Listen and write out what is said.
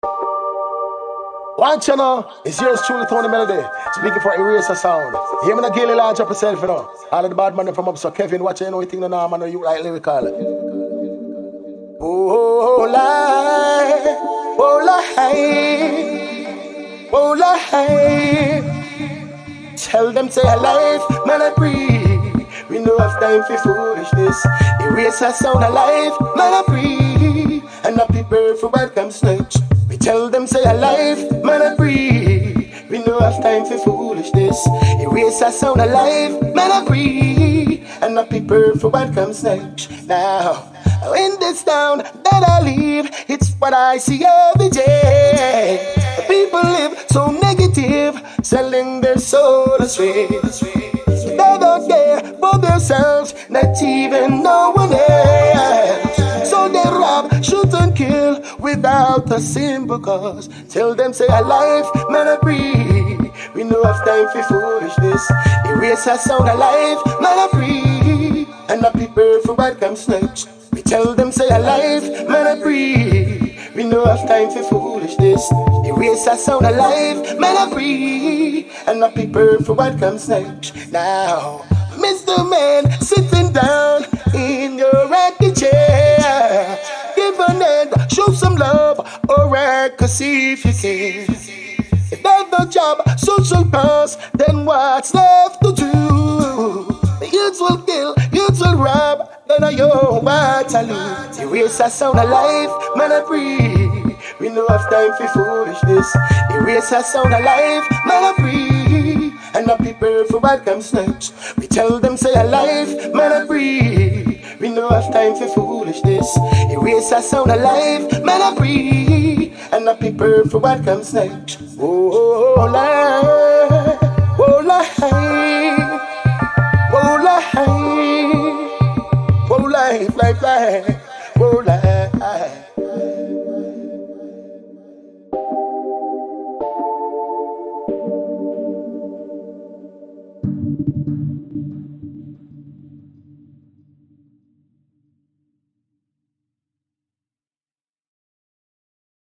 Watch you know, it's yours truly, Tony Melody, speaking for Eraser Sound. You hear me not Gilly large up yourself, you know. All of the bad man from up, so Kevin, watch you know, you think the name, I know you like lyrical. Oh, lie, oh, lie, oh, lie. Tell them say a life, man, I breathe. We know have time for foolishness. Eraser Sound alive, man, I breathe. And not prepare for welcome snatch. We tell them say a life, man, I breathe. We know have time for foolishness. Eraser Sound alive, man, I breathe. And not prepare for welcome snatch. Now, in this town that I live, it's what I see every day. People live so negative, selling their soul astray. They don't care for themselves, not even no one else. So they rob, shoot and kill without a simple cause. Tell them say a life, man, I breathe. We know have time for foolishness. Eraser Sound alive, man, I breathe. And not prepare for bad come snatch. We tell them say a life, man, I breathe. We know have time for foolishness. Eraser Sound alive, man, I breathe. And not prepare for what comes next. Now, Mr. Man, sitting down in your rocking chair, give an end, show some love, alright, cause see if you can. If there's no job, social cause, then what's left to do? The youths will kill, youths will rob, then I know what I lose. Eraser Sound alive, man, I breathe. We know have time for foolishness. Eraser Sound alive, man, I breathe. And not prepare for what comes next. We tell them say alive, man, I breathe. We know have time for foolishness. Eraser Sound alive, man, I breathe. And not prepare for what comes next. Oh, lie, oh, lie.